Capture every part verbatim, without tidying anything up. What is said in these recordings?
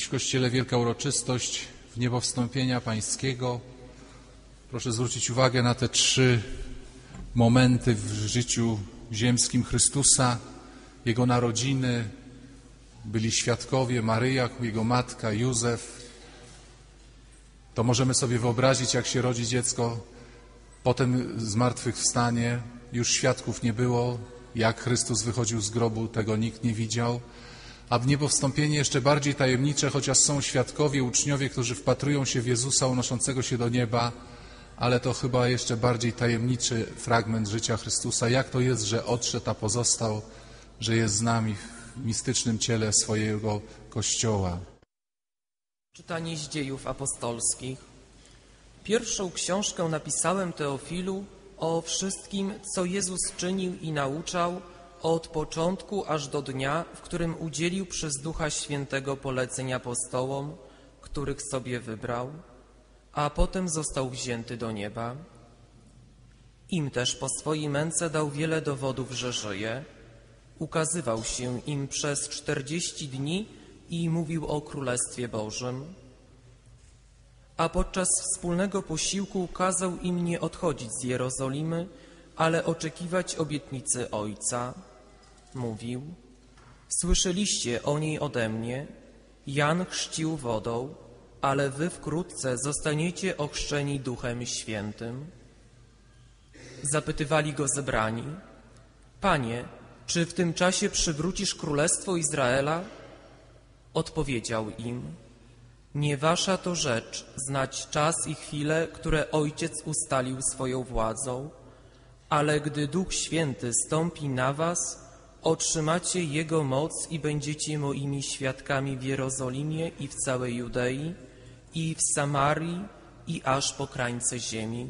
Dziś w Kościele wielka uroczystość wniebowstąpienia Pańskiego. Proszę zwrócić uwagę na te trzy momenty w życiu ziemskim Chrystusa, Jego narodziny. Byli świadkowie Maryja, Jego matka, Józef. To możemy sobie wyobrazić, jak się rodzi dziecko, potem zmartwychwstanie. Już świadków nie było, jak Chrystus wychodził z grobu, tego nikt nie widział. A wniebowstąpienie jeszcze bardziej tajemnicze, chociaż są świadkowie, uczniowie, którzy wpatrują się w Jezusa unoszącego się do nieba, ale to chyba jeszcze bardziej tajemniczy fragment życia Chrystusa. Jak to jest, że odszedł, a pozostał, że jest z nami w mistycznym ciele swojego Kościoła. Czytanie z Dziejów Apostolskich. Pierwszą książkę napisałem Teofilu o wszystkim, co Jezus czynił i nauczał od początku aż do dnia, w którym udzielił przez Ducha Świętego poleceń apostołom, których sobie wybrał, a potem został wzięty do nieba. Im też po swojej męce dał wiele dowodów, że żyje. Ukazywał się im przez czterdzieści dni i mówił o Królestwie Bożym. A podczas wspólnego posiłku kazał im nie odchodzić z Jerozolimy, ale oczekiwać obietnicy Ojca. Mówił: słyszeliście o niej ode mnie, Jan chrzcił wodą, ale wy wkrótce zostaniecie ochrzczeni Duchem Świętym. Zapytywali go zebrani: Panie, czy w tym czasie przywrócisz Królestwo Izraela? Odpowiedział im: nie wasza to rzecz znać czas i chwilę, które Ojciec ustalił swoją władzą, ale gdy Duch Święty stąpi na was, otrzymacie Jego moc i będziecie moimi świadkami w Jerozolimie i w całej Judei, i w Samarii, i aż po krańce ziemi.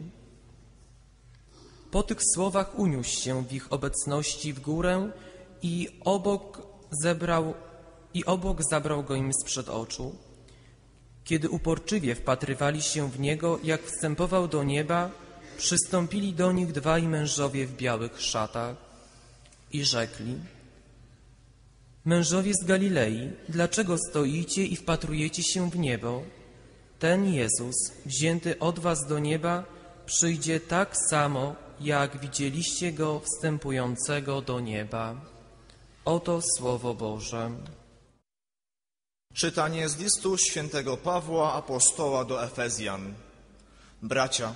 Po tych słowach uniósł się w ich obecności w górę i obok zebrał, i obok zabrał go im sprzed oczu. Kiedy uporczywie wpatrywali się w Niego, jak wstępował do nieba, przystąpili do nich dwaj mężowie w białych szatach i rzekli: mężowie z Galilei, dlaczego stoicie i wpatrujecie się w niebo? Ten Jezus, wzięty od was do nieba, przyjdzie tak samo, jak widzieliście Go wstępującego do nieba. Oto Słowo Boże. Czytanie z listu świętego Pawła, apostoła do Efezjan. Bracia,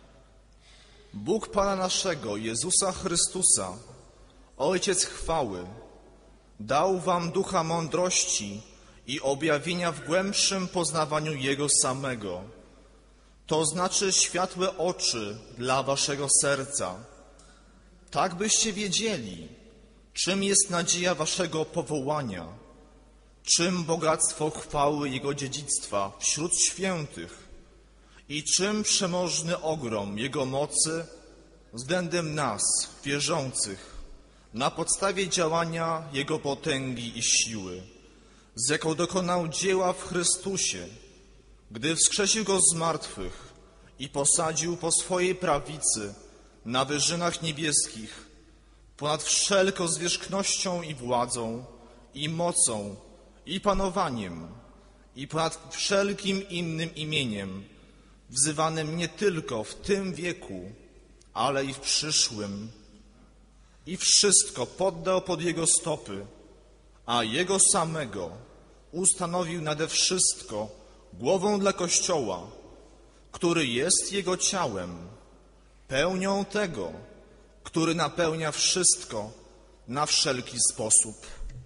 Bóg Pana naszego, Jezusa Chrystusa, Ojciec chwały, dał wam ducha mądrości i objawienia w głębszym poznawaniu Jego samego, to znaczy światłe oczy dla waszego serca, tak byście wiedzieli, czym jest nadzieja waszego powołania, czym bogactwo chwały Jego dziedzictwa wśród świętych i czym przemożny ogrom Jego mocy względem nas, wierzących, na podstawie działania Jego potęgi i siły, z jaką dokonał dzieła w Chrystusie, gdy wskrzesił Go z martwych i posadził po swojej prawicy na wyżynach niebieskich, ponad wszelką zwierzchnością i władzą, i mocą, i panowaniem, i ponad wszelkim innym imieniem, wzywanym nie tylko w tym wieku, ale i w przyszłym. I wszystko poddał pod Jego stopy, a Jego samego ustanowił nade wszystko głową dla Kościoła, który jest Jego ciałem, pełnią tego, który napełnia wszystko na wszelki sposób.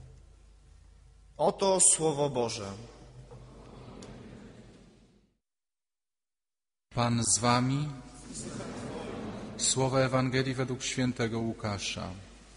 Oto Słowo Boże. Pan z wami. Słowa Ewangelii według świętego Łukasza.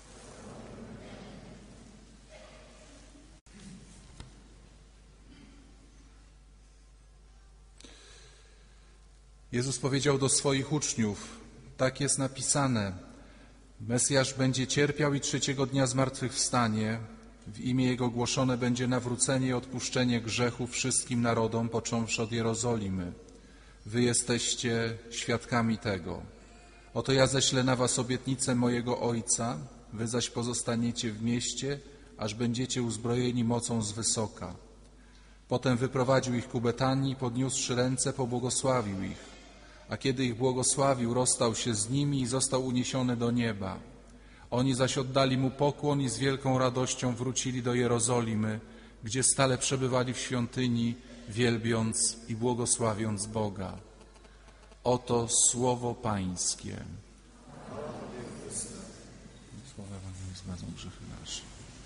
Jezus powiedział do swoich uczniów: tak jest napisane, Mesjasz będzie cierpiał i trzeciego dnia zmartwychwstanie. W imię Jego głoszone będzie nawrócenie i odpuszczenie grzechów wszystkim narodom, począwszy od Jerozolimy. Wy jesteście świadkami tego. Oto ja ześlę na was obietnicę mojego Ojca, wy zaś pozostaniecie w mieście, aż będziecie uzbrojeni mocą z wysoka. Potem wyprowadził ich ku Betanii, podniósłszy ręce, pobłogosławił ich. A kiedy ich błogosławił, rozstał się z nimi i został uniesiony do nieba. Oni zaś oddali mu pokłon i z wielką radością wrócili do Jerozolimy, gdzie stale przebywali w świątyni, wielbiąc i błogosławiąc Boga. Oto słowo Pańskie. Słowa Wam nie zgadzą grzechy nasze.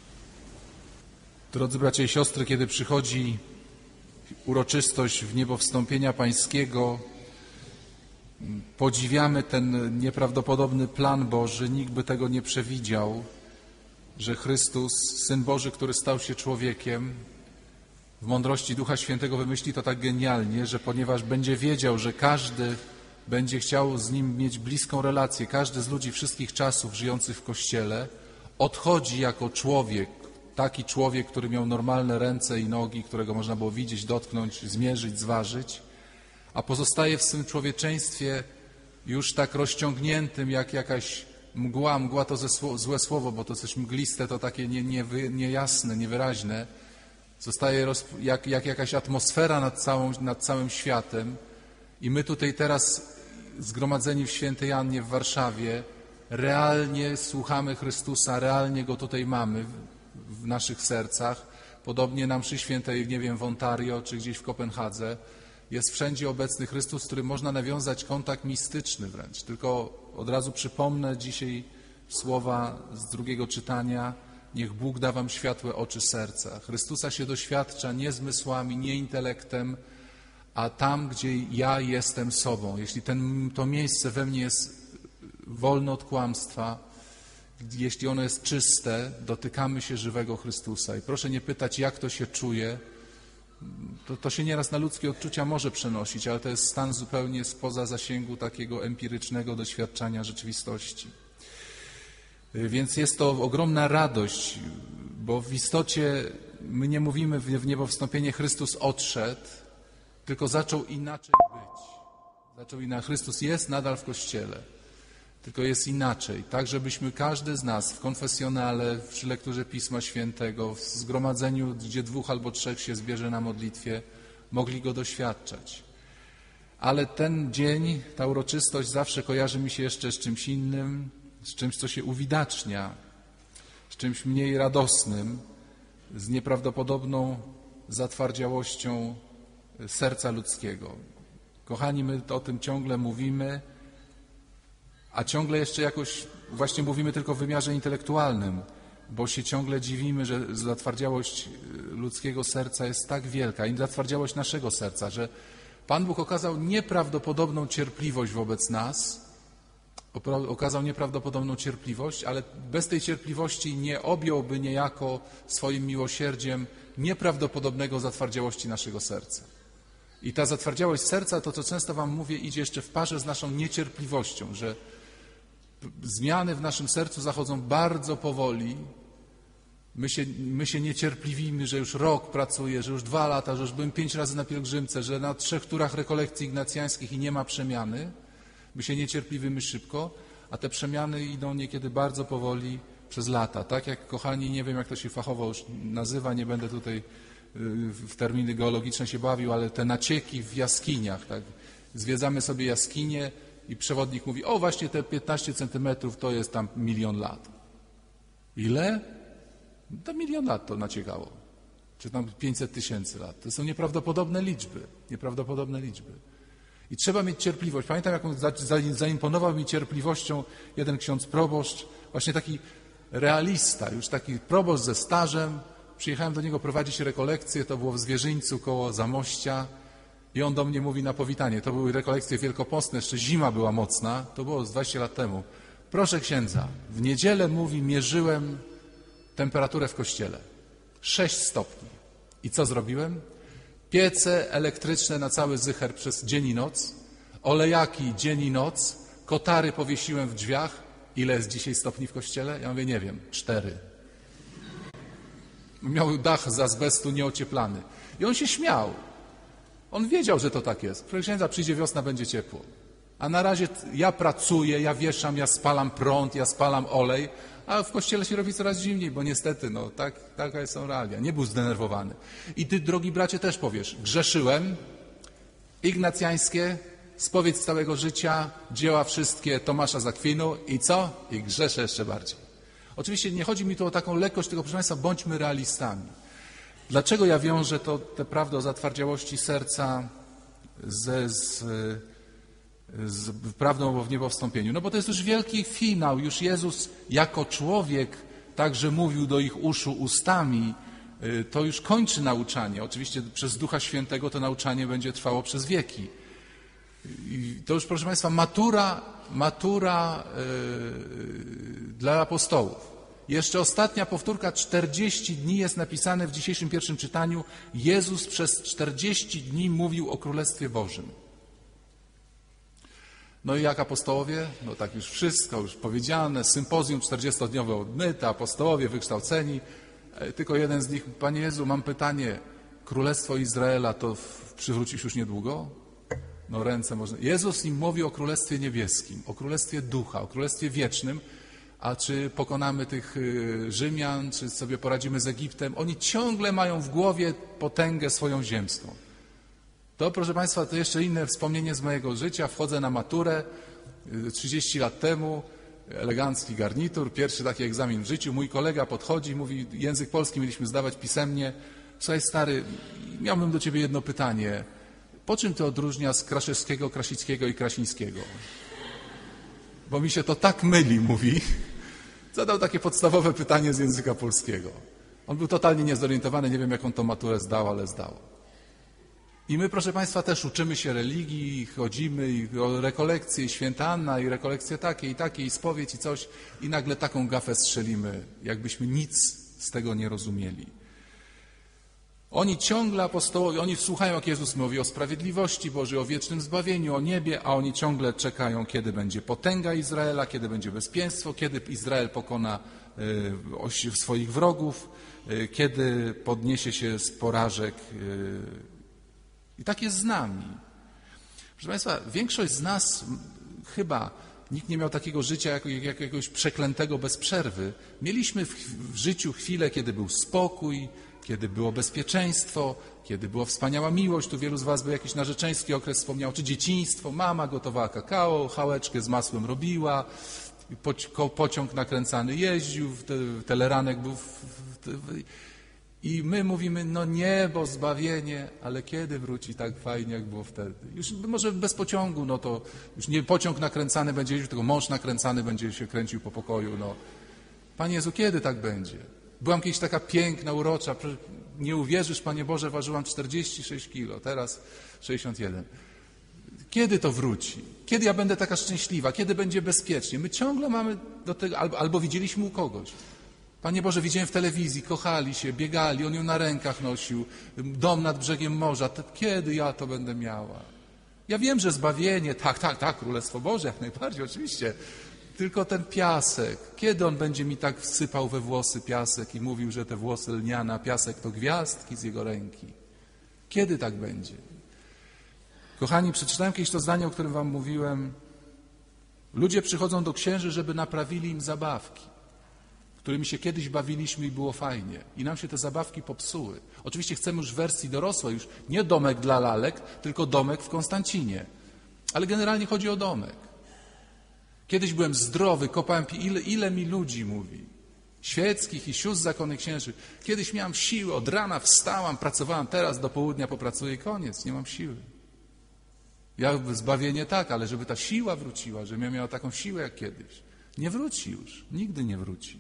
Drodzy bracia i siostry, kiedy przychodzi uroczystość wniebowstąpienia Pańskiego, podziwiamy ten nieprawdopodobny plan Boży. Nikt by tego nie przewidział, że Chrystus, Syn Boży, który stał się człowiekiem, w mądrości Ducha Świętego wymyśli to tak genialnie, że ponieważ będzie wiedział, że każdy będzie chciał z Nim mieć bliską relację, każdy z ludzi wszystkich czasów żyjących w Kościele odchodzi jako człowiek, taki człowiek, który miał normalne ręce i nogi, którego można było widzieć, dotknąć, zmierzyć, zważyć, a pozostaje w swym człowieczeństwie już tak rozciągniętym jak jakaś mgła. Mgła to złe słowo, bo to coś mgliste, to takie nie, nie, niejasne, niewyraźne. Zostaje roz, jak, jak jakaś atmosfera nad, całą, nad całym światem i my tutaj teraz zgromadzeni w Świętej Annie w Warszawie realnie słuchamy Chrystusa, realnie Go tutaj mamy w, w naszych sercach. Podobnie na mszy świętej, nie wiem, w Ontario czy gdzieś w Kopenhadze jest wszędzie obecny Chrystus, z którym można nawiązać kontakt mistyczny wręcz. Tylko od razu przypomnę dzisiaj słowa z drugiego czytania. Niech Bóg da wam światłe oczy serca. Chrystusa się doświadcza nie zmysłami, nie intelektem, a tam, gdzie ja jestem sobą. Jeśli ten, to miejsce we mnie jest wolne od kłamstwa, jeśli ono jest czyste, dotykamy się żywego Chrystusa. I proszę nie pytać, jak to się czuje. To, to się nieraz na ludzkie odczucia może przenosić, ale to jest stan zupełnie spoza zasięgu takiego empirycznego doświadczania rzeczywistości. Więc jest to ogromna radość, bo w istocie my nie mówimy w niebowstąpienie Chrystus odszedł, tylko zaczął inaczej być. Zaczął inaczej. Chrystus jest nadal w Kościele, tylko jest inaczej. Tak, żebyśmy każdy z nas w konfesjonale, przy lekturze Pisma Świętego, w zgromadzeniu, gdzie dwóch albo trzech się zbierze na modlitwie, mogli Go doświadczać. Ale ten dzień, ta uroczystość zawsze kojarzy mi się jeszcze z czymś innym, z czymś, co się uwidacznia, z czymś mniej radosnym, z nieprawdopodobną zatwardziałością serca ludzkiego. Kochani, my o tym ciągle mówimy, a ciągle jeszcze jakoś właśnie mówimy tylko w wymiarze intelektualnym, bo się ciągle dziwimy, że zatwardziałość ludzkiego serca jest tak wielka i zatwardziałość naszego serca, że Pan Bóg okazał nieprawdopodobną cierpliwość wobec nas, okazał nieprawdopodobną cierpliwość, ale bez tej cierpliwości nie objąłby niejako swoim miłosierdziem nieprawdopodobnego zatwardziałości naszego serca. I ta zatwardziałość serca, to co często wam mówię, idzie jeszcze w parze z naszą niecierpliwością, że zmiany w naszym sercu zachodzą bardzo powoli. My się, my się niecierpliwimy, że już rok pracuję, że już dwa lata, że już byłem pięć razy na pielgrzymce, że na trzech turach rekolekcji ignacjańskich i nie ma przemiany. My się niecierpliwimy szybko, a te przemiany idą niekiedy bardzo powoli przez lata. Tak jak, kochani, nie wiem jak to się fachowo już nazywa, nie będę tutaj w terminy geologiczne się bawił, ale te nacieki w jaskiniach. Tak? Zwiedzamy sobie jaskinie i przewodnik mówi, o właśnie te piętnaście centymetrów to jest tam milion lat. Ile? To milion lat to naciekało. Czy tam pięćset tysięcy lat. To są nieprawdopodobne liczby. Nieprawdopodobne liczby. I trzeba mieć cierpliwość. Pamiętam, jak on zaimponował mi cierpliwością jeden ksiądz proboszcz, właśnie taki realista, już taki proboszcz ze stażem. Przyjechałem do niego prowadzić rekolekcje, to było w Zwierzyńcu koło Zamościa i on do mnie mówi na powitanie. To były rekolekcje wielkopostne, jeszcze zima była mocna, to było z dwadzieścia lat temu. Proszę księdza, w niedzielę, mówi, mierzyłem temperaturę w kościele. sześć stopni. I co zrobiłem? Piece elektryczne na cały zycher przez dzień i noc, olejaki dzień i noc, kotary powiesiłem w drzwiach. Ile jest dzisiaj stopni w kościele? Ja mówię, nie wiem, cztery. Miał dach z azbestu nieocieplany. I on się śmiał. On wiedział, że to tak jest. Proszę księdza, przyjdzie wiosna, będzie ciepło. A na razie ja pracuję, ja wieszam, ja spalam prąd, ja spalam olej, a w kościele się robi coraz zimniej, bo niestety, no, tak, taka są realia. Nie był zdenerwowany. I ty, drogi bracie, też powiesz, grzeszyłem, ignacjańskie, spowiedź z całego życia, dzieła wszystkie Tomasza z Akwinu i co? I grzeszę jeszcze bardziej. Oczywiście nie chodzi mi tu o taką lekkość, tylko proszę Państwa, bądźmy realistami. Dlaczego ja wiążę to, tę prawdę o zatwardziałości serca ze, z, z prawdą o niebowstąpieniu? No bo to jest już wielki finał. Już Jezus jako człowiek także mówił do ich uszu ustami. To już kończy nauczanie. Oczywiście przez Ducha Świętego to nauczanie będzie trwało przez wieki. I to już, proszę Państwa, matura, matura yy, dla apostołów. Jeszcze ostatnia powtórka, czterdzieści dni jest napisane w dzisiejszym pierwszym czytaniu. Jezus przez czterdzieści dni mówił o Królestwie Bożym. No i jak apostołowie? No tak już wszystko, już powiedziane, sympozjum czterdziestodniowe odmyte, apostołowie wykształceni. Tylko jeden z nich, Panie Jezu, mam pytanie, Królestwo Izraela to przywrócisz już niedługo? No ręce można. Jezus im mówi o Królestwie Niebieskim, o Królestwie Ducha, o Królestwie Wiecznym, a czy pokonamy tych Rzymian, czy sobie poradzimy z Egiptem? Oni ciągle mają w głowie potęgę swoją ziemską. To, proszę Państwa, to jeszcze inne wspomnienie z mojego życia. Wchodzę na maturę trzydzieści lat temu, elegancki garnitur, pierwszy taki egzamin w życiu. Mój kolega podchodzi, mówi, język polski mieliśmy zdawać pisemnie. Słuchaj, stary, miałbym do ciebie jedno pytanie. Po czym to odróżnia z Kraszewskiego, Krasickiego i Krasińskiego? Bo mi się to tak myli, mówi. Zadał takie podstawowe pytanie z języka polskiego. On był totalnie niezorientowany, nie wiem, jaką to maturę zdał, ale zdał. I my, proszę Państwa, też uczymy się religii, chodzimy i o rekolekcje, i święta Anna, i rekolekcje takie, i takie, i spowiedź, i coś. I nagle taką gafę strzelimy, jakbyśmy nic z tego nie rozumieli. Oni ciągle, apostołowie, oni słuchają, jak Jezus mówi o sprawiedliwości Bożej, o wiecznym zbawieniu, o niebie, a oni ciągle czekają, kiedy będzie potęga Izraela, kiedy będzie bezpieczeństwo, kiedy Izrael pokona y, swoich wrogów, y, kiedy podniesie się z porażek. Y, I tak jest z nami. Proszę Państwa, większość z nas chyba, nikt nie miał takiego życia jak, jak, jakiegoś przeklętego bez przerwy. Mieliśmy w, w życiu chwilę, kiedy był spokój, kiedy było bezpieczeństwo, kiedy była wspaniała miłość. Tu wielu z Was by jakiś narzeczeński okres wspomniał, czy dzieciństwo. Mama gotowała kakao, chałeczkę z masłem robiła, pociąg nakręcany jeździł, teleranek był... W, w, I my mówimy, no niebo, zbawienie, ale kiedy wróci tak fajnie, jak było wtedy? Już może bez pociągu, no to już nie pociąg nakręcany będzie jeździł, tylko mąż nakręcany będzie się kręcił po pokoju. No. Panie Jezu, kiedy tak będzie? Byłam kiedyś taka piękna, urocza, nie uwierzysz, Panie Boże, ważyłam czterdzieści sześć kilo, teraz sześćdziesiąt jeden. Kiedy to wróci? Kiedy ja będę taka szczęśliwa? Kiedy będzie bezpiecznie? My ciągle mamy do tego, albo, albo widzieliśmy u kogoś. Panie Boże, widziałem w telewizji, kochali się, biegali, on ją na rękach nosił, dom nad brzegiem morza. Kiedy ja to będę miała? Ja wiem, że zbawienie, tak, tak, tak, Królestwo Boże, jak najbardziej, oczywiście. Tylko ten piasek, kiedy on będzie mi tak wsypał we włosy piasek i mówił, że te włosy lniane, a piasek to gwiazdki z jego ręki? Kiedy tak będzie? Kochani, przeczytałem kiedyś to zdanie, o którym wam mówiłem. Ludzie przychodzą do księży, żeby naprawili im zabawki, którymi się kiedyś bawiliśmy i było fajnie. I nam się te zabawki popsuły. Oczywiście chcemy już w wersji dorosłej, już nie domek dla lalek, tylko domek w Konstancinie. Ale generalnie chodzi o domek. Kiedyś byłem zdrowy, kopałem, ile, ile mi ludzi mówi, świeckich i sióstr zakonnych księży. Kiedyś miałem siłę, od rana wstałam, pracowałam, teraz do południa popracuję i koniec, nie mam siły. Ja zbawienie tak, ale żeby ta siła wróciła, żebym ja miała taką siłę jak kiedyś. Nie wróci już, nigdy nie wróci.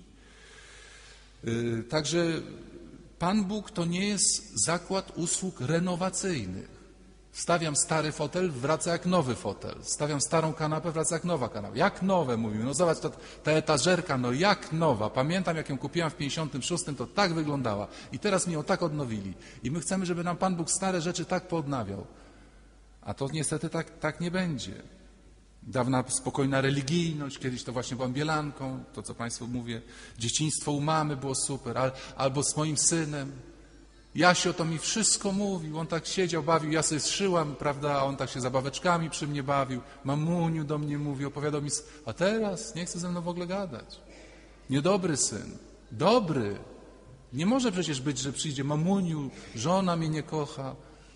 Yy, także Pan Bóg to nie jest zakład usług renowacyjnych. Stawiam stary fotel, wraca jak nowy fotel. Stawiam starą kanapę, wraca jak nowa kanapa. Jak nowe, mówił. No zobacz, to, ta etażerka, no jak nowa. Pamiętam, jak ją kupiłam w pięćdziesiątym szóstym, to tak wyglądała. I teraz mi ją tak odnowili. I my chcemy, żeby nam Pan Bóg stare rzeczy tak poodnawiał. A to niestety tak, tak nie będzie. Dawna spokojna religijność, kiedyś to właśnie byłam bielanką, to co Państwu mówię. Dzieciństwo u mamy było super, al, albo z moim synem. Jasio to mi wszystko mówił, on tak siedział, bawił, ja sobie zszyłam, prawda, a on tak się zabaweczkami przy mnie bawił, mamuniu do mnie mówił, opowiadał mi, a teraz nie chce ze mną w ogóle gadać. Niedobry syn, dobry. Nie może przecież być, że przyjdzie mamuniu, żona mnie nie kocha.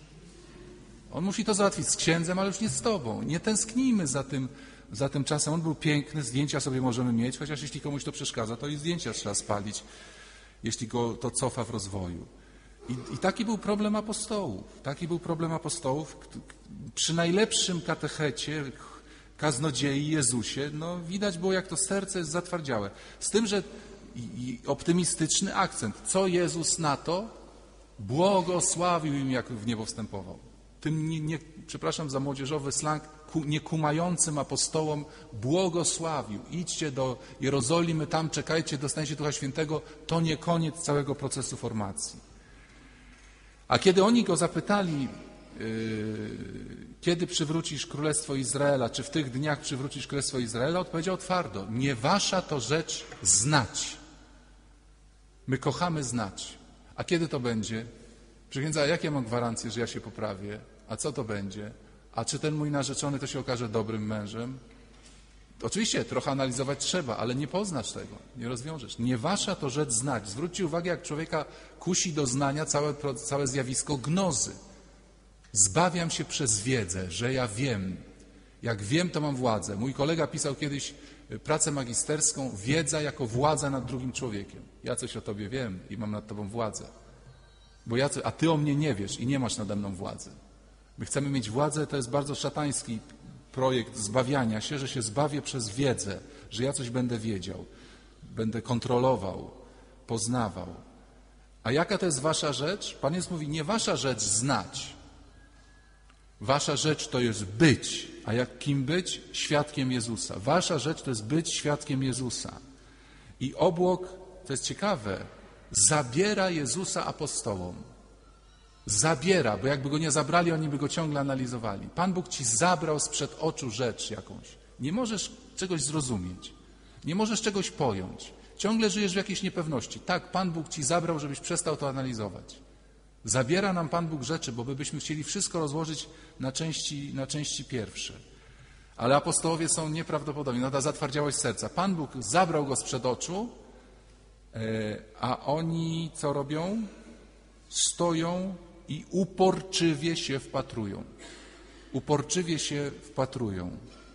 On musi to załatwić z księdzem, ale już nie z tobą. Nie tęsknijmy za tym, za tym czasem. On był piękny, zdjęcia sobie możemy mieć, chociaż jeśli komuś to przeszkadza, to i zdjęcia trzeba spalić, jeśli go to cofa w rozwoju. I, I taki był problem apostołów. Taki był problem apostołów. Przy najlepszym katechecie, kaznodziei Jezusie, no widać było, jak to serce jest zatwardziałe. Z tym, że i, i optymistyczny akcent. Co Jezus na to? Błogosławił im, jak w niebo wstępował. Tym, nie, nie, przepraszam za młodzieżowy slang, ku, niekumającym apostołom błogosławił. Idźcie do Jerozolimy, tam czekajcie, dostaniecie Ducha Świętego. To nie koniec całego procesu formacji. A kiedy oni go zapytali, yy, kiedy przywrócisz Królestwo Izraela, czy w tych dniach przywrócisz Królestwo Izraela, odpowiedział twardo, nie wasza to rzecz znać. My kochamy znać. A kiedy to będzie? Przychędza, a jakie mam gwarancje, że ja się poprawię? A co to będzie? A czy ten mój narzeczony to się okaże dobrym mężem? Oczywiście trochę analizować trzeba, ale nie poznasz tego, nie rozwiążesz. Nie wasza to rzecz znać. Zwróćcie uwagę, jak człowieka kusi do znania całe, całe zjawisko gnozy. Zbawiam się przez wiedzę, że ja wiem. Jak wiem, to mam władzę. Mój kolega pisał kiedyś pracę magisterską, wiedza jako władza nad drugim człowiekiem. Ja coś o tobie wiem i mam nad tobą władzę. Bo ja, a ty o mnie nie wiesz i nie masz nade mną władzy. My chcemy mieć władzę, to jest bardzo szatański projekt zbawiania się, że się zbawię przez wiedzę, że ja coś będę wiedział, będę kontrolował, poznawał. A jaka to jest wasza rzecz? Pan Jezus mówi, nie wasza rzecz znać. Wasza rzecz to jest być. A jak kim być? Świadkiem Jezusa. Wasza rzecz to jest być świadkiem Jezusa. I obłok, to jest ciekawe, zabiera Jezusa apostołom. Zabiera, bo jakby go nie zabrali, oni by go ciągle analizowali. Pan Bóg ci zabrał sprzed oczu rzecz jakąś. Nie możesz czegoś zrozumieć. Nie możesz czegoś pojąć. Ciągle żyjesz w jakiejś niepewności. Tak, Pan Bóg ci zabrał, żebyś przestał to analizować. Zabiera nam Pan Bóg rzeczy, bo my byśmy chcieli wszystko rozłożyć na części, na części pierwsze. Ale apostołowie są nieprawdopodobni. No ta zatwardziałość serca. Pan Bóg zabrał go sprzed oczu, a oni co robią? Stoją i uporczywie się wpatrują. Uporczywie się wpatrują.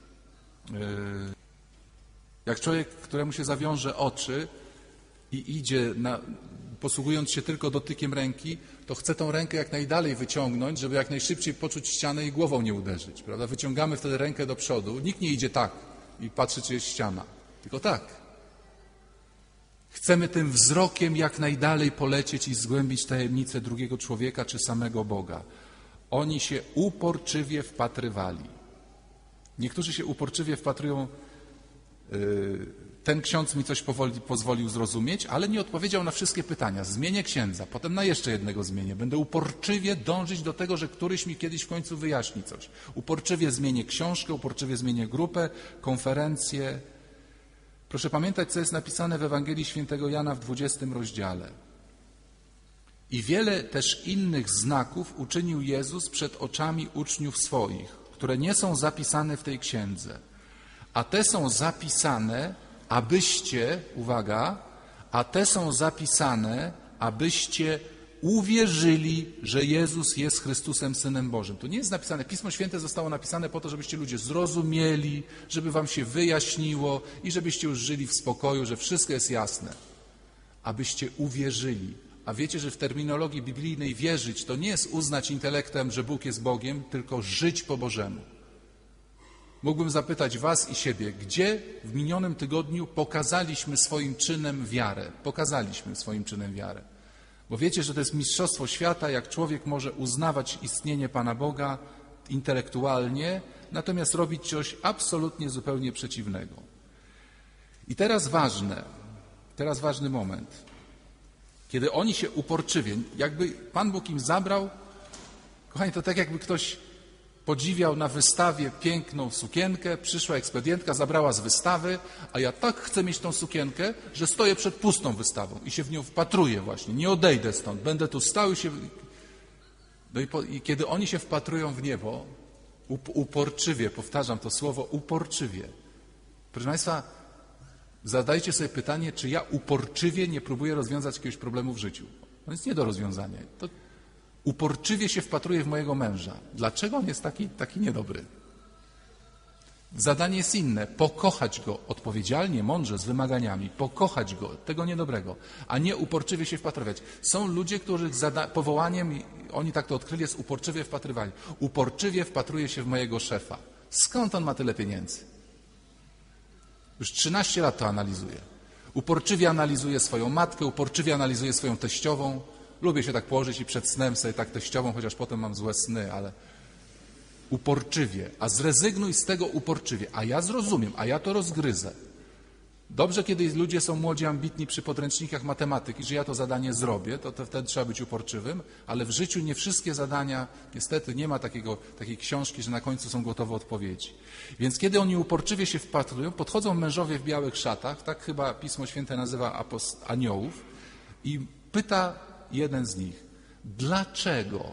Jak człowiek, któremu się zawiąże oczy i idzie, na, posługując się tylko dotykiem ręki, to chce tą rękę jak najdalej wyciągnąć, żeby jak najszybciej poczuć ścianę i głową nie uderzyć. Prawda? Wyciągamy wtedy rękę do przodu. Nikt nie idzie tak i patrzy, czy jest ściana. Tylko tak. Chcemy tym wzrokiem jak najdalej polecieć i zgłębić tajemnicę drugiego człowieka czy samego Boga. Oni się uporczywie wpatrywali. Niektórzy się uporczywie wpatrują. Ten ksiądz mi coś powoli, pozwolił zrozumieć, ale nie odpowiedział na wszystkie pytania. Zmienię księdza, potem na jeszcze jednego zmienię. Będę uporczywie dążyć do tego, że któryś mi kiedyś w końcu wyjaśni coś. Uporczywie zmienię książkę, uporczywie zmienię grupę, konferencję. Proszę pamiętać, co jest napisane w Ewangelii Świętego Jana w dwudziestym rozdziale. I wiele też innych znaków uczynił Jezus przed oczami uczniów swoich, które nie są zapisane w tej księdze. A te są zapisane, abyście, uwaga, a te są zapisane, abyście uwierzyli, że Jezus jest Chrystusem, Synem Bożym. To nie jest napisane, Pismo Święte zostało napisane po to, żebyście ludzie zrozumieli, żeby wam się wyjaśniło i żebyście już żyli w spokoju, że wszystko jest jasne. Abyście uwierzyli. A wiecie, że w terminologii biblijnej wierzyć to nie jest uznać intelektem, że Bóg jest Bogiem, tylko żyć po Bożemu. Mógłbym zapytać was i siebie, gdzie w minionym tygodniu pokazaliśmy swoim czynem wiarę? Pokazaliśmy swoim czynem wiarę. Bo wiecie, że to jest mistrzostwo świata, jak człowiek może uznawać istnienie Pana Boga intelektualnie, natomiast robić coś absolutnie zupełnie przeciwnego. I teraz ważne, teraz ważny moment. Kiedy oni się uporczywie, jakby Pan Bóg im zabrał, kochani, to tak jakby ktoś podziwiał na wystawie piękną sukienkę, przyszła ekspedientka, zabrała z wystawy, a ja tak chcę mieć tą sukienkę, że stoję przed pustą wystawą i się w nią wpatruję właśnie, nie odejdę stąd, będę tu stał i się... No i, po... i kiedy oni się wpatrują w niebo, up uporczywie, powtarzam to słowo, uporczywie. Proszę Państwa, zadajcie sobie pytanie, czy ja uporczywie nie próbuję rozwiązać jakiegoś problemu w życiu. To jest nie do rozwiązania. To uporczywie się wpatruję w mojego męża. Dlaczego on jest taki, taki niedobry? Zadanie jest inne. Pokochać go odpowiedzialnie, mądrze, z wymaganiami. Pokochać go, tego niedobrego, a nie uporczywie się wpatrywać. Są ludzie, których powołaniem, oni tak to odkryli, jest uporczywie wpatrywanie. Uporczywie wpatruje się w mojego szefa. Skąd on ma tyle pieniędzy? Już trzynaście lat to analizuje. Uporczywie analizuje swoją matkę, uporczywie analizuje swoją teściową. Lubię się tak położyć i przed snem sobie tak teściową, chociaż potem mam złe sny, ale uporczywie. A zrezygnuj z tego uporczywie. A ja zrozumiem, a ja to rozgryzę. Dobrze, kiedy ludzie są młodzi, ambitni przy podręcznikach matematyki, że ja to zadanie zrobię, to, to wtedy trzeba być uporczywym, ale w życiu nie wszystkie zadania, niestety nie ma takiego, takiej książki, że na końcu są gotowe odpowiedzi. Więc kiedy oni uporczywie się wpatrują, podchodzą mężowie w białych szatach, tak chyba Pismo Święte nazywa aniołów, i pyta jeden z nich, dlaczego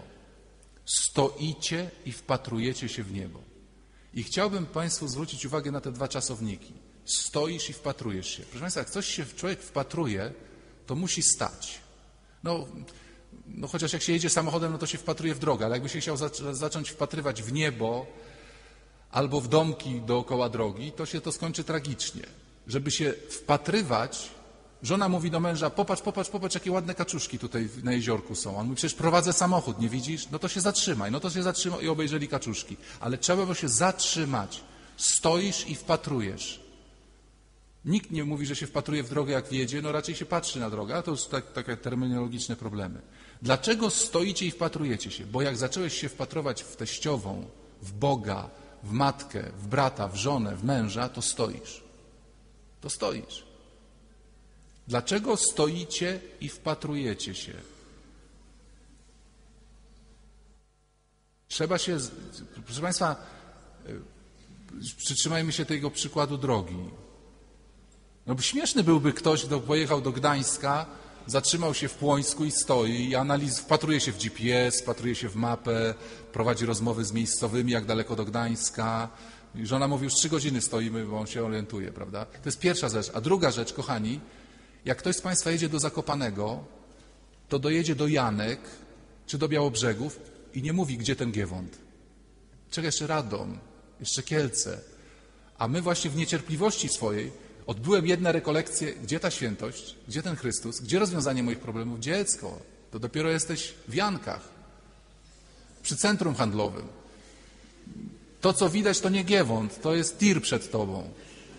stoicie i wpatrujecie się w niebo? I chciałbym Państwu zwrócić uwagę na te dwa czasowniki. Stoisz i wpatrujesz się. Proszę Państwa, jak coś się człowiek wpatruje, to musi stać. No, no chociaż jak się jedzie samochodem, no to się wpatruje w drogę, ale jakby się chciał zac- zacząć wpatrywać w niebo albo w domki dookoła drogi, to się to skończy tragicznie. Żeby się wpatrywać, żona mówi do męża, popatrz, popatrz, popatrz, jakie ładne kaczuszki tutaj na jeziorku są. On mówi, przecież prowadzę samochód, nie widzisz? No to się zatrzymaj, no to się zatrzymaj i obejrzeli kaczuszki. Ale trzeba było się zatrzymać. Stoisz i wpatrujesz. Nikt nie mówi, że się wpatruje w drogę, jak wjedzie, no raczej się patrzy na drogę, a to już tak, takie terminologiczne problemy. Dlaczego stoicie i wpatrujecie się? Bo jak zacząłeś się wpatrować w teściową, w Boga, w matkę, w brata, w żonę, w męża, to stoisz. To stoisz. Dlaczego stoicie i wpatrujecie się? Trzeba się, proszę Państwa, przytrzymajmy się tego przykładu drogi. No bo śmieszny byłby ktoś, kto pojechał do Gdańska, zatrzymał się w Płońsku i stoi i analiz, wpatruje się w G P S, wpatruje się w mapę, prowadzi rozmowy z miejscowymi, jak daleko do Gdańska. I żona mówi, już trzy godziny stoimy, bo on się orientuje, prawda? To jest pierwsza rzecz. A druga rzecz, kochani, jak ktoś z Państwa jedzie do Zakopanego, to dojedzie do Janek czy do Białobrzegów i nie mówi, gdzie ten Giewont. Czeka jeszcze Radom, jeszcze Kielce. A my właśnie w niecierpliwości swojej odbyłem jedne rekolekcje, gdzie ta świętość, gdzie ten Chrystus, gdzie rozwiązanie moich problemów, dziecko, to dopiero jesteś w Jankach, przy centrum handlowym. To, co widać, to nie Giewont, to jest tir przed tobą.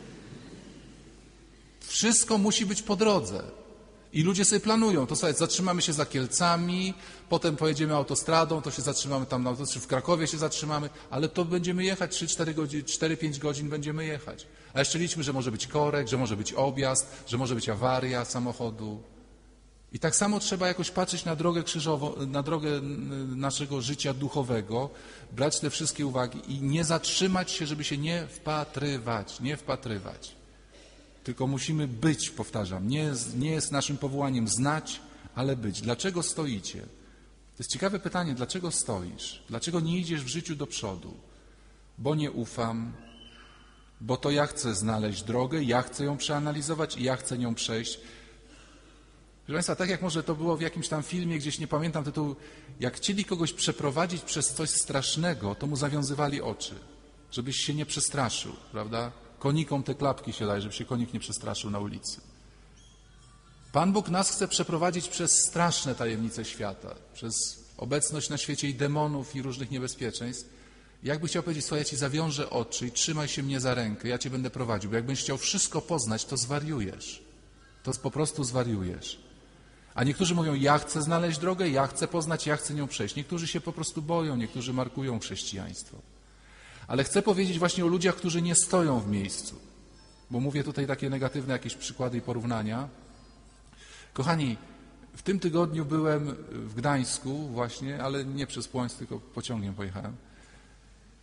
Wszystko musi być po drodze. I ludzie sobie planują, to sobie zatrzymamy się za Kielcami, potem pojedziemy autostradą, to się zatrzymamy tam na autostradzie, w Krakowie się zatrzymamy, ale to będziemy jechać trzy cztery godziny, cztery pięć godzin będziemy jechać. A jeszcze liczmy, że może być korek, że może być objazd, że może być awaria samochodu. I tak samo trzeba jakoś patrzeć na drogę krzyżową, na drogę naszego życia duchowego, brać te wszystkie uwagi i nie zatrzymać się, żeby się nie wpatrywać, nie wpatrywać. Tylko musimy być, powtarzam, nie, nie jest naszym powołaniem znać, ale być. Dlaczego stoicie? To jest ciekawe pytanie, dlaczego stoisz? Dlaczego nie idziesz w życiu do przodu? Bo nie ufam, bo to ja chcę znaleźć drogę, ja chcę ją przeanalizować i ja chcę nią przejść. Proszę Państwa, tak jak może to było w jakimś tam filmie, gdzieś nie pamiętam tytułu, jak chcieli kogoś przeprowadzić przez coś strasznego, to mu zawiązywali oczy, żebyś się nie przestraszył, prawda? Konikom te klapki się daje, żeby się konik nie przestraszył na ulicy. Pan Bóg nas chce przeprowadzić przez straszne tajemnice świata, przez obecność na świecie i demonów i różnych niebezpieczeństw. Jakby chciał powiedzieć, słuchaj, ja Ci zawiążę oczy i trzymaj się mnie za rękę, ja Cię będę prowadził, bo jak będziesz chciał wszystko poznać, to zwariujesz. To po prostu zwariujesz. A niektórzy mówią, ja chcę znaleźć drogę, ja chcę poznać, ja chcę nią przejść. Niektórzy się po prostu boją, niektórzy markują chrześcijaństwo. Ale chcę powiedzieć właśnie o ludziach, którzy nie stoją w miejscu. Bo mówię tutaj takie negatywne jakieś przykłady i porównania. Kochani, w tym tygodniu byłem w Gdańsku właśnie, ale nie przez Płońsk, tylko pociągiem pojechałem.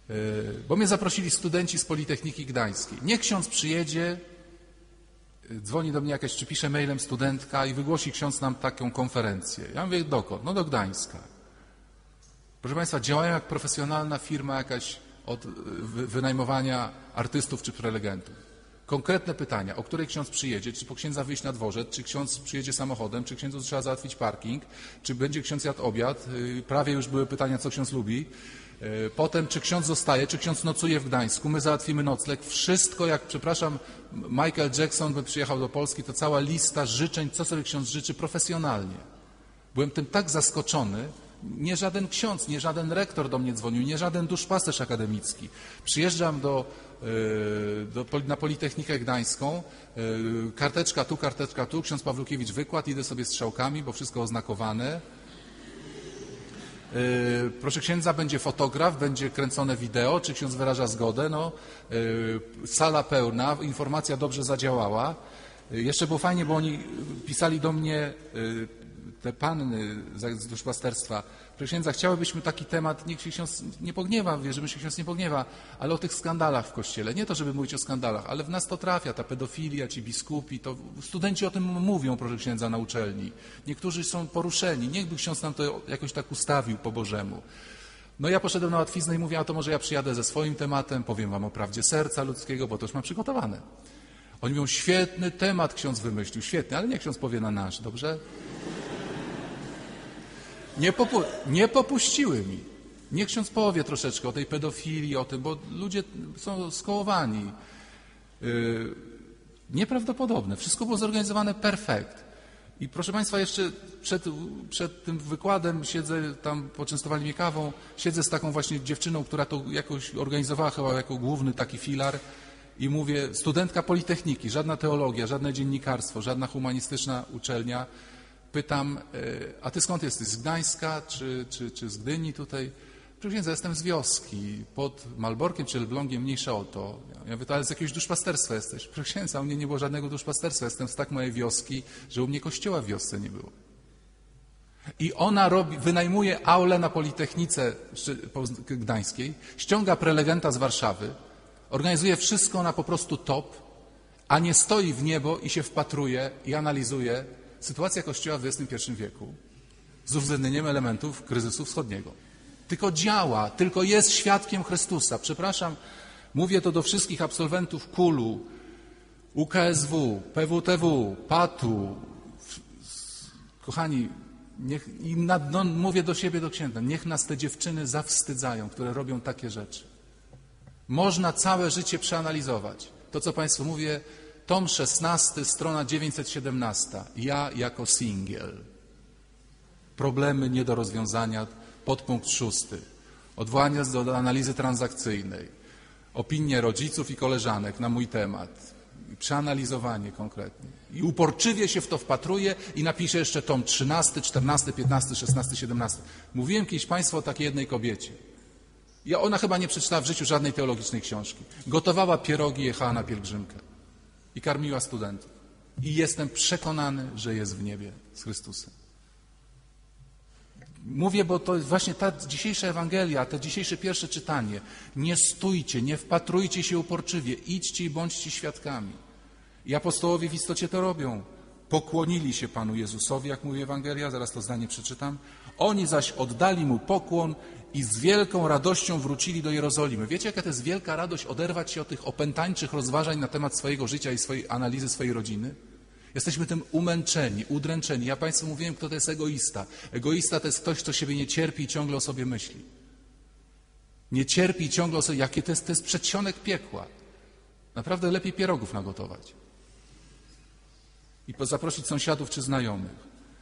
bo mnie zaprosili studenci z Politechniki Gdańskiej. Niech ksiądz przyjedzie, dzwoni do mnie jakaś, czy pisze mailem studentka i wygłosi ksiądz nam taką konferencję. Ja mówię, dokąd? No do Gdańska. Proszę Państwa, działają jak profesjonalna firma jakaś od wynajmowania artystów czy prelegentów. Konkretne pytania, o której ksiądz przyjedzie, czy po księdza wyjść na dworzec, czy ksiądz przyjedzie samochodem, czy księdzu trzeba załatwić parking, czy będzie ksiądz jadł obiad, prawie już były pytania, co ksiądz lubi. Potem, czy ksiądz zostaje, czy ksiądz nocuje w Gdańsku, my załatwimy nocleg. Wszystko, jak, przepraszam, Michael Jackson by przyjechał do Polski, to cała lista życzeń, co sobie ksiądz życzy profesjonalnie. Byłem tym tak zaskoczony, nie żaden ksiądz, nie żaden rektor do mnie dzwonił, nie żaden duszpasterz akademicki. Przyjeżdżam do, do, na Politechnikę Gdańską, karteczka tu, karteczka tu, ksiądz Pawlukiewicz wykład, idę sobie strzałkami, bo wszystko oznakowane. Proszę księdza, będzie fotograf, będzie kręcone wideo, czy ksiądz wyraża zgodę, no, sala pełna, informacja dobrze zadziałała. Jeszcze było fajnie, bo oni pisali do mnie, te panny z duszpasterstwa, proszę księdza, chciałybyśmy taki temat, niech się ksiądz nie pogniewa, wierzymy, że się ksiądz nie pogniewa, ale o tych skandalach w Kościele. Nie to, żeby mówić o skandalach, ale w nas to trafia, ta pedofilia, ci biskupi, to studenci o tym mówią, proszę księdza, na uczelni. Niektórzy są poruszeni, niechby ksiądz nam to jakoś tak ustawił po Bożemu. No ja poszedłem na łatwiznę i mówię, a to może ja przyjadę ze swoim tematem, powiem wam o prawdzie serca ludzkiego, bo to już mam przygotowane. Oni mówią, świetny temat ksiądz wymyślił, świetny, ale niech ksiądz powie na nasz, dobrze? Nie, popu nie popuściły mi. Niech ksiądz powie troszeczkę o tej pedofilii, o tym, bo ludzie są skołowani. Yy, nieprawdopodobne. Wszystko było zorganizowane perfekt. I proszę Państwa, jeszcze przed, przed tym wykładem siedzę, tam poczęstowali mnie kawą, siedzę z taką właśnie dziewczyną, która to jakoś organizowała chyba jako główny taki filar i mówię, studentka Politechniki, żadna teologia, żadne dziennikarstwo, żadna humanistyczna uczelnia. Pytam, a ty skąd jesteś? Z Gdańska czy, czy, czy z Gdyni tutaj? Proszę księdza, jestem z wioski, pod Malborkiem czy Elblągiem, mniejsza o to. Ja mówię, to ale z jakiegoś duszpasterstwa jesteś. Proszę księdza, u mnie nie było żadnego duszpasterstwa, jestem z tak mojej wioski, że u mnie kościoła w wiosce nie było. I ona robi, wynajmuje aulę na Politechnice Gdańskiej, ściąga prelegenta z Warszawy, organizuje wszystko na po prostu top, a nie stoi w niebo i się wpatruje i analizuje sytuacja Kościoła w dwudziestym pierwszym wieku z uwzględnieniem elementów kryzysu wschodniego. Tylko działa, tylko jest świadkiem Chrystusa. Przepraszam, mówię to do wszystkich absolwentów KUL-u, U K S W, P W T W, P A T-u. Kochani, niech, i nad, no, mówię do siebie, do księdza, niech nas te dziewczyny zawstydzają, które robią takie rzeczy. Można całe życie przeanalizować. To, co Państwu mówię, tom szesnasty, strona dziewięćset siedemnaście. Ja jako singiel. Problemy nie do rozwiązania, podpunkt szósty. Odwołanie do analizy transakcyjnej. Opinie rodziców i koleżanek na mój temat. Przeanalizowanie konkretnie. I uporczywie się w to wpatruje i napisze jeszcze tom trzynasty, czternasty, piętnasty, szesnasty, siedemnasty. Mówiłem kiedyś Państwu o takiej jednej kobiecie. I ona chyba nie przeczytała w życiu żadnej teologicznej książki. Gotowała pierogi, jechała na pielgrzymkę. I karmiła studentów. I jestem przekonany, że jest w niebie z Chrystusem. Mówię, bo to jest właśnie ta dzisiejsza Ewangelia, to dzisiejsze pierwsze czytanie. Nie stójcie, nie wpatrujcie się uporczywie, idźcie i bądźcie świadkami. I apostołowie w istocie to robią. Pokłonili się Panu Jezusowi, jak mówi Ewangelia, zaraz to zdanie przeczytam. Oni zaś oddali Mu pokłon i z wielką radością wrócili do Jerozolimy. Wiecie, jaka to jest wielka radość oderwać się od tych opętańczych rozważań na temat swojego życia i swojej analizy swojej rodziny? Jesteśmy tym umęczeni, udręczeni. Ja Państwu mówiłem, kto to jest egoista. Egoista to jest ktoś, kto siebie nie cierpi i ciągle o sobie myśli. Nie cierpi i ciągle o sobie. Jakie to jest, to jest przedsionek piekła. Naprawdę lepiej pierogów nagotować. I zaprosić sąsiadów czy znajomych.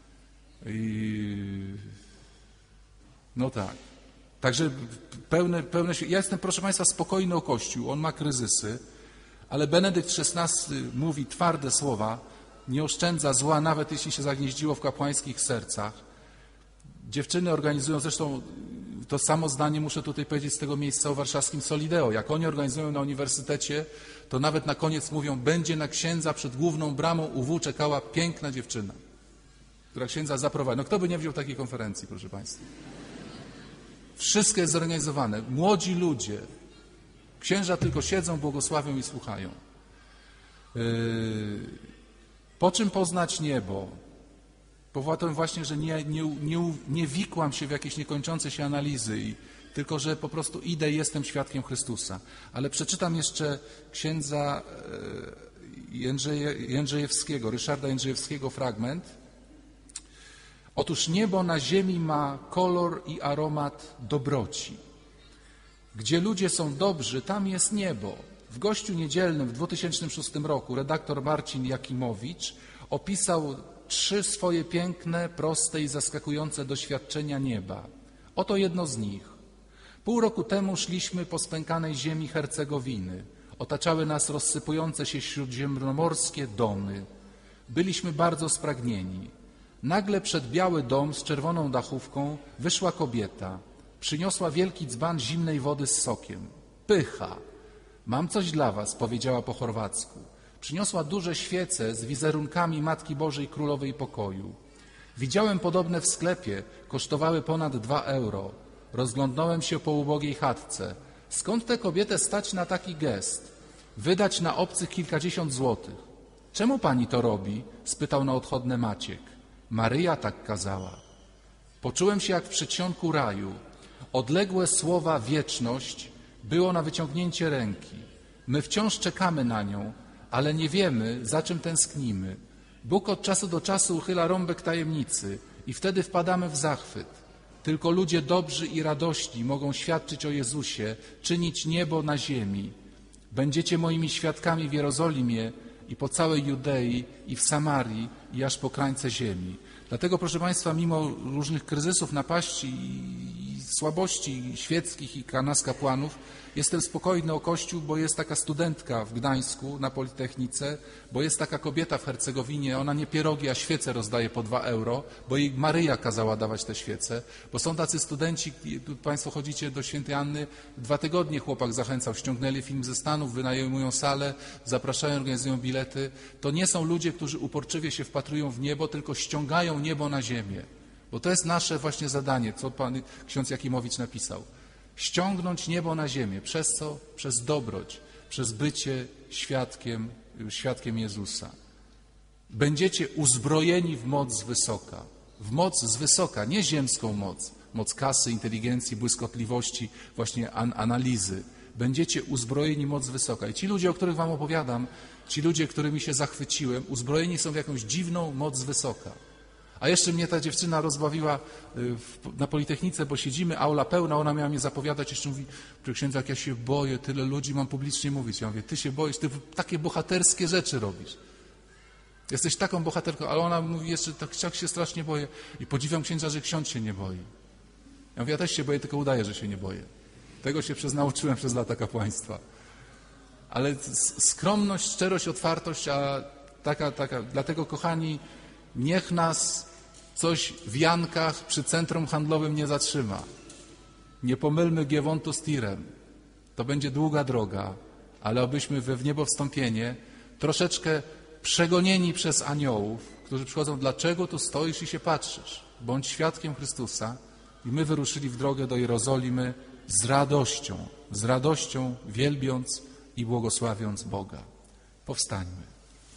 I... No tak. Także pełne, pełne... Ja jestem, proszę Państwa, spokojny o Kościół. On ma kryzysy, ale Benedykt szesnasty mówi twarde słowa, nie oszczędza zła, nawet jeśli się zagnieździło w kapłańskich sercach. Dziewczyny organizują, zresztą to samo zdanie muszę tutaj powiedzieć z tego miejsca o warszawskim Solideo. Jak oni organizują na uniwersytecie, to nawet na koniec mówią, będzie na księdza przed główną bramą U W czekała piękna dziewczyna, która księdza zaprowadzi. No kto by nie wziął takiej konferencji, proszę Państwa? Wszystko jest zorganizowane. Młodzi ludzie. Księża tylko siedzą, błogosławią i słuchają. Yy, po czym poznać niebo? Powodem właśnie, że nie, nie, nie, nie wikłam się w jakieś niekończące się analizy, i, tylko że po prostu idę i jestem świadkiem Chrystusa. Ale przeczytam jeszcze księdza Jędrzeje, Jędrzejewskiego, Ryszarda Jędrzejewskiego fragment. Otóż niebo na ziemi ma kolor i aromat dobroci. Gdzie ludzie są dobrzy, tam jest niebo. W Gościu Niedzielnym w dwa tysiące szóstym roku redaktor Marcin Jakimowicz opisał trzy swoje piękne, proste i zaskakujące doświadczenia nieba. Oto jedno z nich. Pół roku temu szliśmy po spękanej ziemi Hercegowiny. Otaczały nas rozsypujące się śródziemnomorskie domy. Byliśmy bardzo spragnieni. Nagle przed biały dom z czerwoną dachówką wyszła kobieta. Przyniosła wielki dzban zimnej wody z sokiem. Pycha. Mam coś dla was, powiedziała po chorwacku. Przyniosła duże świece z wizerunkami Matki Bożej Królowej Pokoju. Widziałem podobne w sklepie, kosztowały ponad dwa euro. Rozglądnąłem się po ubogiej chatce. Skąd tę kobietę stać na taki gest? Wydać na obcych kilkadziesiąt złotych. Czemu pani to robi? Spytał na odchodne Maciek. Maryja tak kazała. Poczułem się jak w przedsionku raju. Odległe słowa wieczność było na wyciągnięcie ręki. My wciąż czekamy na nią, ale nie wiemy, za czym tęsknimy. Bóg od czasu do czasu uchyla rąbek tajemnicy i wtedy wpadamy w zachwyt. Tylko ludzie dobrzy i radośni mogą świadczyć o Jezusie, czynić niebo na ziemi. Będziecie moimi świadkami w Jerozolimie i po całej Judei i w Samarii i aż po krańce ziemi. Dlatego, proszę Państwa, mimo różnych kryzysów, napaści i słabości świeckich i nas kapłanów, jestem spokojny o Kościół, bo jest taka studentka w Gdańsku na Politechnice, bo jest taka kobieta w Hercegowinie, ona nie pierogi, a świece rozdaje po dwa euro, bo jej Maryja kazała dawać te świece, bo są tacy studenci, Państwo chodzicie do Świętej Anny, dwa tygodnie chłopak zachęcał, ściągnęli film ze Stanów, wynajmują salę, zapraszają, organizują bilety. To nie są ludzie, którzy uporczywie się wpatrują w niebo, tylko ściągają niebo na ziemię. Bo to jest nasze właśnie zadanie, co pan ksiądz Jakimowicz napisał. Ściągnąć niebo na ziemię. Przez co? Przez dobroć, przez bycie świadkiem, świadkiem Jezusa. Będziecie uzbrojeni w moc z wysoka. W moc z wysoka, nie ziemską moc. Moc kasy, inteligencji, błyskotliwości, właśnie an analizy. Będziecie uzbrojeni w moc z wysoka. I ci ludzie, o których wam opowiadam, ci ludzie, którymi się zachwyciłem, uzbrojeni są w jakąś dziwną moc z wysoka. A jeszcze mnie ta dziewczyna rozbawiła na Politechnice, bo siedzimy, aula pełna, ona miała mnie zapowiadać, jeszcze mówi, że księdza, jak ja się boję, tyle ludzi mam publicznie mówić. Ja mówię, ty się boisz, ty takie bohaterskie rzeczy robisz. Jesteś taką bohaterką, ale ona mówi jeszcze, tak, tak się strasznie boję. I podziwiam księdza, że ksiądz się nie boi. Ja mówię, ja też się boję, tylko udaję, że się nie boję. Tego się przez nauczyłem przez lata kapłaństwa. Ale skromność, szczerość, otwartość, a taka, taka, dlatego kochani, niech nas coś w Jankach przy centrum handlowym nie zatrzyma. Nie pomylmy Giewontu z Tirem. To będzie długa droga, ale obyśmy we wniebowstąpienie troszeczkę przegonieni przez aniołów, którzy przychodzą, dlaczego tu stoisz i się patrzysz? Bądź świadkiem Chrystusa. I my wyruszyli w drogę do Jerozolimy z radością, z radością wielbiąc i błogosławiąc Boga. Powstańmy.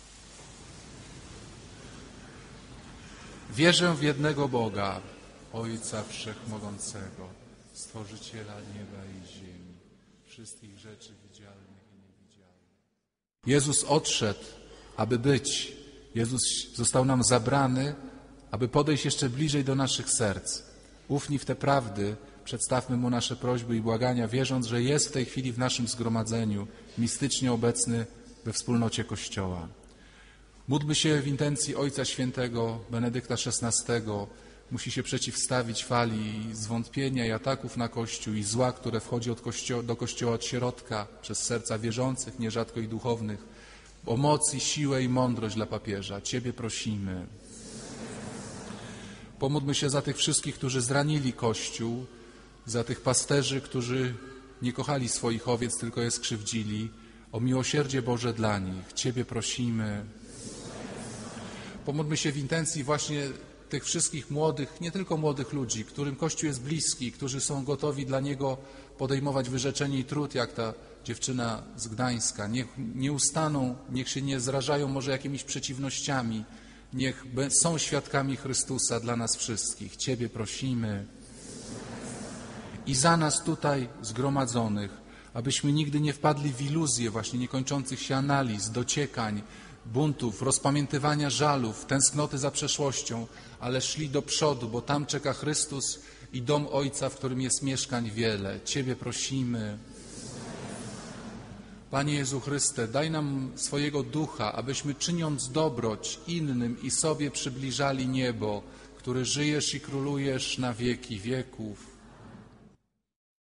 Wierzę w jednego Boga, Ojca Wszechmogącego, Stworzyciela nieba i ziemi, wszystkich rzeczy widzialnych i niewidzialnych. Jezus odszedł, aby być. Jezus został nam zabrany, aby podejść jeszcze bliżej do naszych serc. Ufni w te prawdy, przedstawmy Mu nasze prośby i błagania, wierząc, że jest w tej chwili w naszym zgromadzeniu, mistycznie obecny we wspólnocie Kościoła. Módlmy się w intencji Ojca Świętego Benedykta szesnastego. Musi się przeciwstawić fali zwątpienia i ataków na Kościół i zła, które wchodzi od kościo- do Kościoła od środka, przez serca wierzących, nierzadko i duchownych. O moc i siłę i mądrość dla papieża. Ciebie prosimy. Pomódlmy się za tych wszystkich, którzy zranili Kościół, za tych pasterzy, którzy nie kochali swoich owiec, tylko je skrzywdzili. O miłosierdzie Boże dla nich. Ciebie prosimy. Pomódlmy się w intencji właśnie tych wszystkich młodych, nie tylko młodych ludzi, którym Kościół jest bliski, którzy są gotowi dla Niego podejmować wyrzeczenie i trud, jak ta dziewczyna z Gdańska. Niech nie ustaną, niech się nie zrażają może jakimiś przeciwnościami, niech są świadkami Chrystusa dla nas wszystkich. Ciebie prosimy i za nas tutaj zgromadzonych, abyśmy nigdy nie wpadli w iluzję właśnie niekończących się analiz, dociekań, buntów, rozpamiętywania żalów, tęsknoty za przeszłością, ale szli do przodu, bo tam czeka Chrystus i dom Ojca, w którym jest mieszkań wiele. Ciebie prosimy. Panie Jezu Chryste, daj nam swojego ducha, abyśmy czyniąc dobroć innym i sobie przybliżali niebo, który żyjesz i królujesz na wieki wieków.